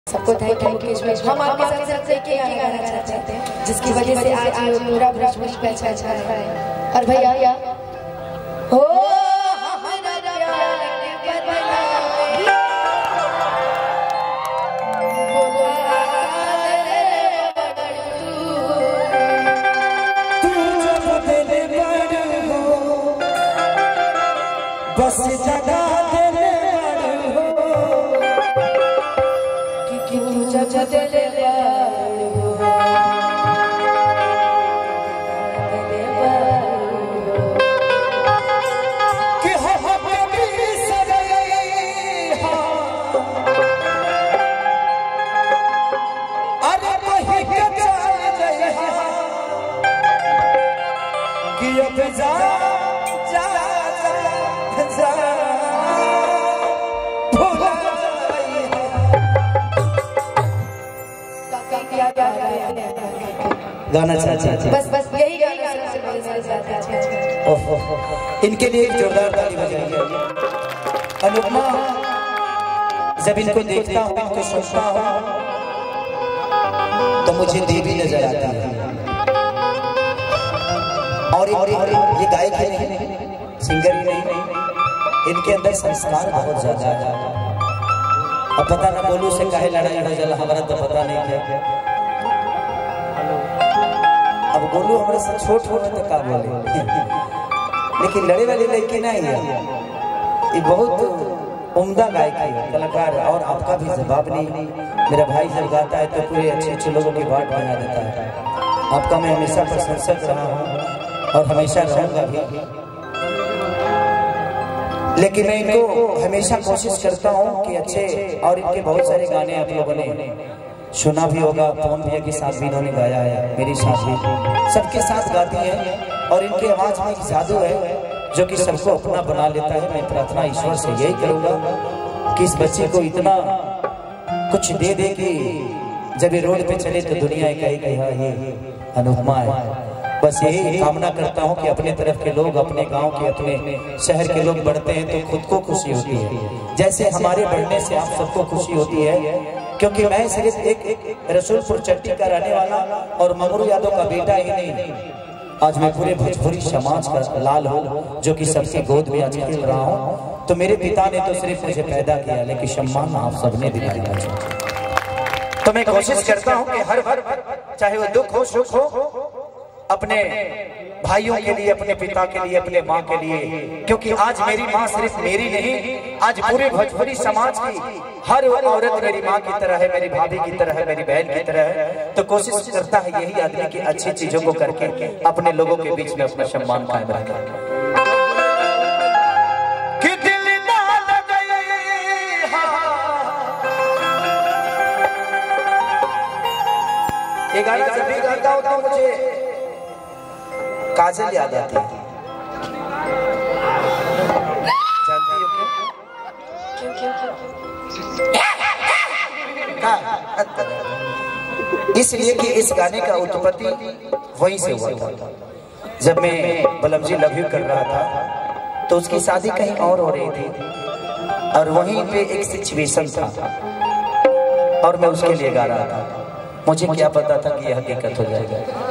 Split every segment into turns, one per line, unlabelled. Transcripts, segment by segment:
सबको thank you Mukesh भाई। हम आपके साथ सिर्फ एक ही गाना चाहते हैं जिसकी वजह से आज पूरा भोजपुरी पे अच्छा अच्छा है। और भैया हो हमारा प्यार पर बना तू जब दिल बड़ हो बस जगा गाना चाचा बस यही गाना इनके लिए एक जोरदार ताली बजाइए। अनुपमा जब इनको देखता हूँ इनको सुनता हूँ तो मुझे देवी नजर आती है। और ये गायक ही नहीं, सिंगर ही नहीं, इनके अंदर संस्कार बहुत ज्यादा है। अब पता ना बोलू से काहे लड़ाई हो जाला, हमारा तो पता नहीं क्या। अब बोलू हमारे से छोट हो तो का बोले लेकिन लड़े वाली लड़की नहीं है, ये बहुत उम्दा गायक है, कलाकार। और आपका भी जवाब नहीं, मेरा भाई जब गाता है तो पूरे अच्छे अच्छे लोगों की बात बना देता है। आपका मैं हमेशा प्रशंसक रहा हूँ और हमेशा रहूंगा भी। लेकिन मैं इनको हमेशा कोशिश करता हूँ कि अच्छे, और इनके बहुत सारे गाने आप लोगों ने सुना भी होगा, पवन भैया के साथ भी इन्होंने गाया है, मेरी साथ भी, सबके साथ गाती है। और इनके आवाज में एक जादू है जो कि सबको अपना बना लेता है। मैं प्रार्थना ईश्वर से यही करूंगा कि इस बच्चे को इतना कुछ दे दे कि जब ये रोड पे चले तो दुनिया कहेगी हाँ ये अनुपमा है। बस यही कामना करता हूँ कि अपने तरफ के लोग, अपने गांव के, अपने शहर के लोग बढ़ते हैं तो खुद को खुशी होती है, जैसे हमारे बढ़ने से आप सबको खुशी होती है। क्योंकि मैं सिर्फ एक रसूलपुर चट्टी का रहने वाला और मंगरू यादव का बेटा ही नहीं, आज मैं पूरे भोजपुरी समाज का लाल हूँ जो कि सबकी गोद में आज खेल रहा हूँ। तो मेरे पिता ने तो सिर्फ मुझे पैदा किया, लेकिन सम्मान आप सबने दिलाया। तो मैं कोशिश करता हूँ कि हर चाहे वो दुख हो सुख हो, अपने भाइयों के लिए, अपने पिता के लिए, अपने माँ के लिए, क्योंकि आज मेरी माँ सिर्फ मेरी नहीं, आज पूरे भोजपुरी समाज की हर औरत मेरी माँ की तरह है, मेरी भाभी की तरह है, मेरी बहन की तरह है। तो कोशिश करता है यही आदमी की अच्छी चीजों को करके अपने लोगों के बीच में अपना सम्मान कायम रखे। ये गाना जब भी गाता हूँ तो मुझे काजल याद आती है। जानती हो क्यों? इसलिए कि इस गाने का उत्पत्ति वहीं से हुआ था। जब मैं बलम जी लव यू कर रहा था तो उसकी शादी कहीं और हो रही थी और वहीं पे एक सिचुएशन था और मैं उसके लिए गा रहा था। मुझे क्या पता था कि यह हकीकत हो जाएगा।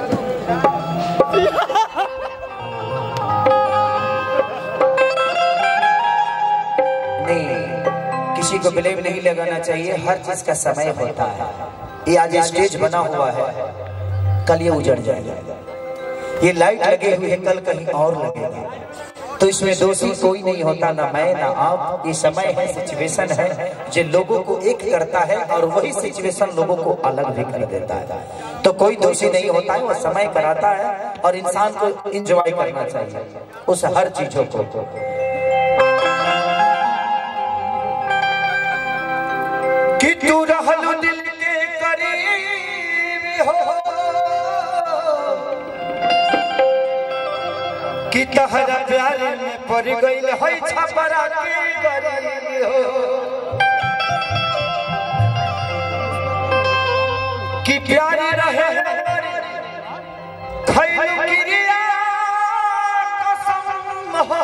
किसी को ब्लेम नहीं लगाना चाहिए, हर चीज का समय होता है। ये आज स्टेज बना हुआ है, कल ये उजड़ जाएगा। ये लाइट लगे हुए हैं, कल कहीं और लगेगा। तो इसमें दोषी कोई नहीं होता, ना मैं ना आप। ये समय है, सिचुएशन है जो लोगों को एक करता है और वही सिचुएशन लोगों को अलग भी कर देता है। तो कोई दोषी नहीं होता है, वो समय कराता है और इंसान को एंजॉय करना चाहिए उस हर चीजों को। कि तू रहलू दिल के करीब हो, कि तहरा प्यार में पड़ गइल है छपरा के गरीब हो, कि प्यारी रहे खैलू क्रिया कसम हो,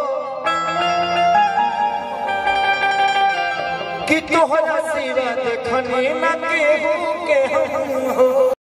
कि तोहरा सिवा देखनी न केहू के हम हो